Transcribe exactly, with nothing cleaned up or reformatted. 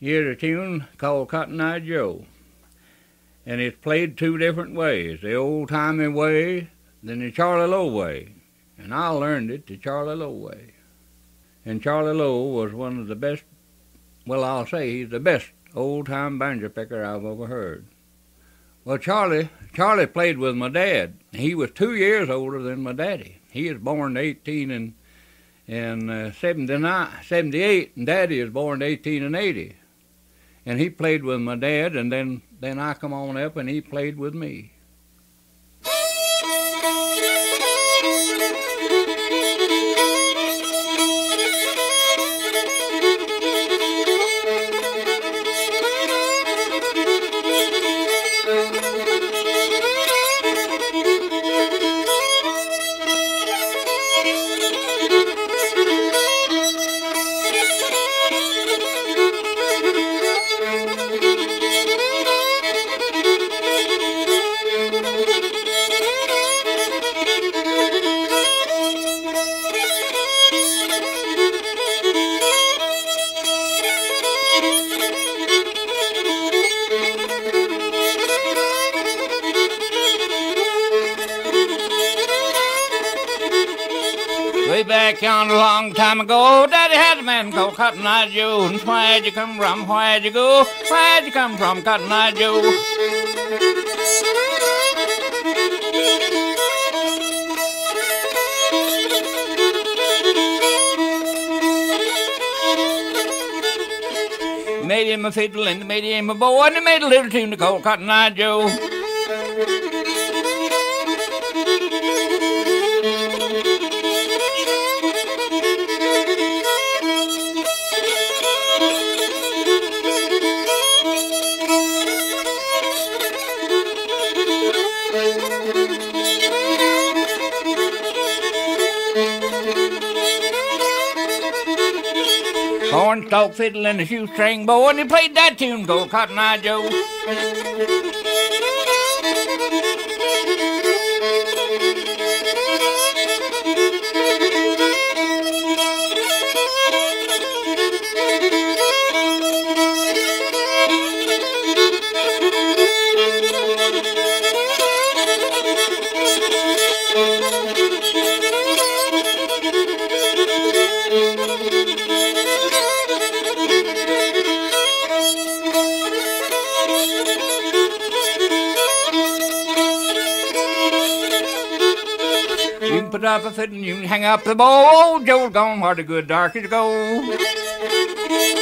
Here's a tune called Cotton Eye Joe, and it's played two different ways, the old-timey way, then the Charlie Lowe way, and I learned it the Charlie Lowe way. And Charlie Lowe was one of the best, well, I'll say he's the best old-time banjo picker I've ever heard. Well, Charlie, Charlie played with my dad. He was two years older than my daddy. He was born eighteen and and uh, seventy-nine, seventy-eight, and Daddy was born eighteen and eighty. And he played with my dad, and then then I come on up, and he played with me. Way back yonder a long time ago, Daddy had a man called Cotton Eye Joe. And where'd you come from, where'd you go, where'd you come from, Cotton Eye Joe? Made him a fiddle and made him a bow, and he made a little tune called Cotton Eye Joe. Cornstalk fiddle and a shoestring bow, and he played that tune called Cotton Eye Joe. You can put up a fiddle and you can hang up the bow. Old Joe's gone where the good darkies go.